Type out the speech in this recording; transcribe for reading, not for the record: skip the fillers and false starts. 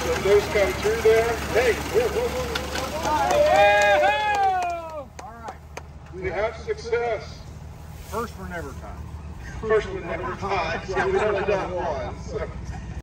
if those come through there, hey, All right. we have success. First one never tied. First one never tied. Yeah, we've only done one. So.